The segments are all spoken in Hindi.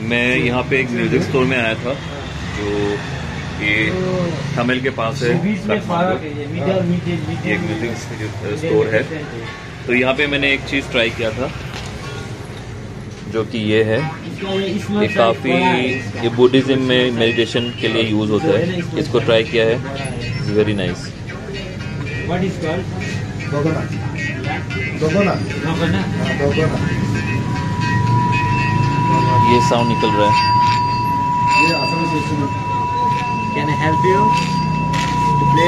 मैं यहाँ पे एक म्यूजिक स्टोर में आया था जो ये तमिल के पास है। ये एक म्यूजिक स्टोर है। तो यहाँ पे मैंने एक चीज़ ट्राई किया था जो कि ये है। ये काफ़ी ये बुद्धिज़्म में मेडिटेशन के लिए यूज़ होता है। इसको ट्राई किया है, इट्स वेरी नाइस। ये साउंड निकल रहा है। Can I help you to play?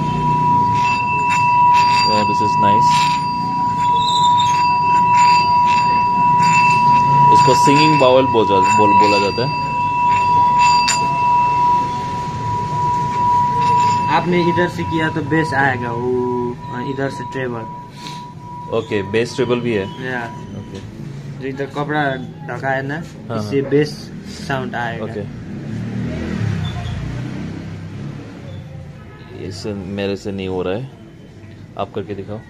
Yeah, this is nice. इसको सिंगिंग बाउल बोला जाता है। आपने इधर से किया तो बेस आएगा, वो इधर से ट्रेबल। ओके, बेस ट्रेबल भी है। या ओके, जो इधर कपड़ा ढका है ना, हाँ, इससे बेस साउंड आएगा। ओके। इससे मेरे से नहीं हो रहा है, आप करके दिखाओ।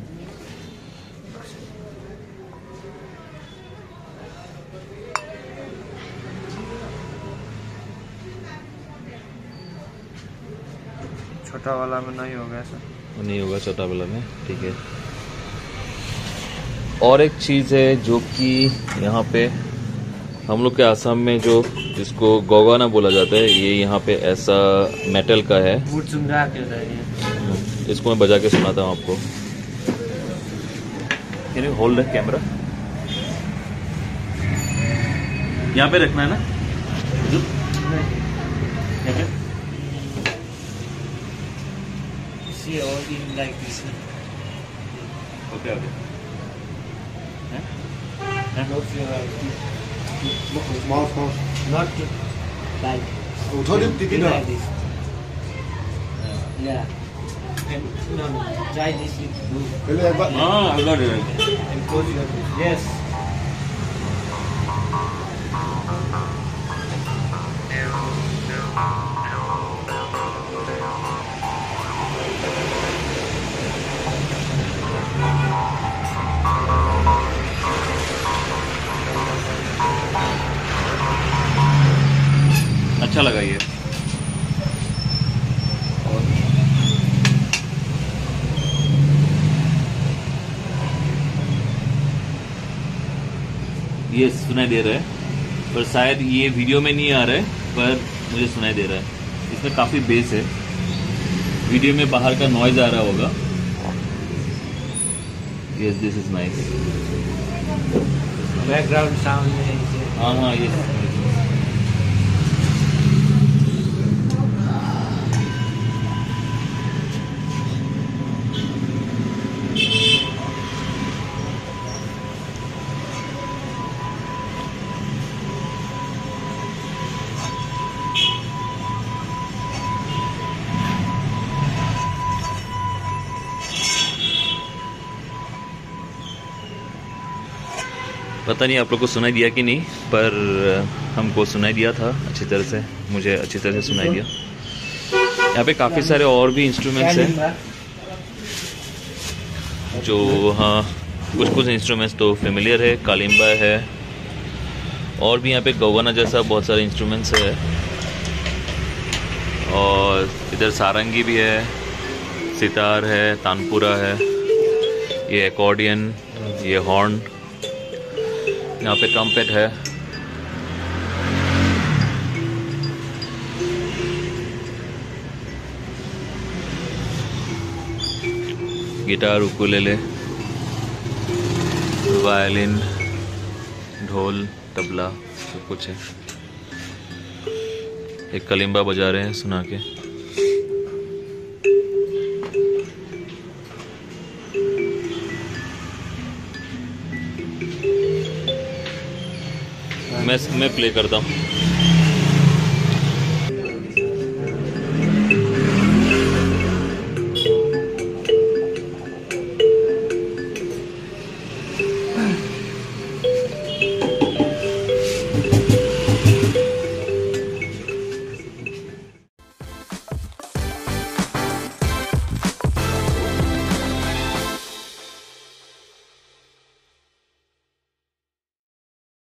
छोटा वाला में नहीं होगा ऐसा। नहीं होगा छोटा वाला में, ठीक है। और एक चीज़ है जो कि यहाँ पे हम लोग के आसाम में जो जिसको गोगाना बोला जाता है, ये यहाँ पे ऐसा मेटल का है। इसको मैं बजा के सुनाता हूँ आपको। Can you hold the camera? यहाँ पे रखना है ना? Okay okay. Not like this. Yeah. And no, try this with blue. हाँ, I got it. And close your eyes. Yes. अच्छा लगा ये। ये सुनाई दे रहा है, पर शायद ये वीडियो में नहीं आ रहा है, पर मुझे सुनाई दे रहा है। इसमें काफ़ी बेस है। वीडियो में बाहर का नॉइज आ रहा होगा। Yes, this is nice. Background sound. हाँ हाँ, ये पता नहीं आप लोग को सुनाई दिया कि नहीं, पर हमको सुनाई दिया था अच्छी तरह से। मुझे अच्छी तरह से सुनाई दिया। यहाँ पे काफ़ी सारे और भी इंस्ट्रूमेंट्स हैं जो, हाँ, कुछ इंस्ट्रूमेंट्स तो फेमिलियर है। कालिम्बा है, और भी यहाँ पे गोगाना जैसा बहुत सारे इंस्ट्रूमेंट्स है। और इधर सारंगी भी है, सितार है, तानपुरा है, ये एकॉर्डियन, ये हॉर्न, यहाँ पे ट्रम्पेट है। गिटार, उकुलेले, वायलिन, ढोल, तबला, सब कुछ है। एक कलिम्बा बजा रहे हैं सुना के। मैं प्ले करता हूँ।